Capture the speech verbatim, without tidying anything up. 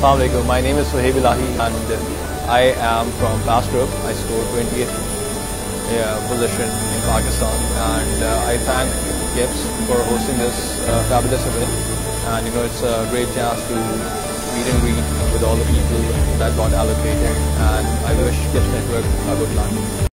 Assalamu alaikum. My name is Shahid Wazir Khan and I am from Pass Group. I scored twentieth uh, position in Pakistan, and uh, I thank Kips for hosting this uh, fabulous event. And you know, it's a great chance to meet and greet with all the people that got allocated, and I wish Kips Network a good luck.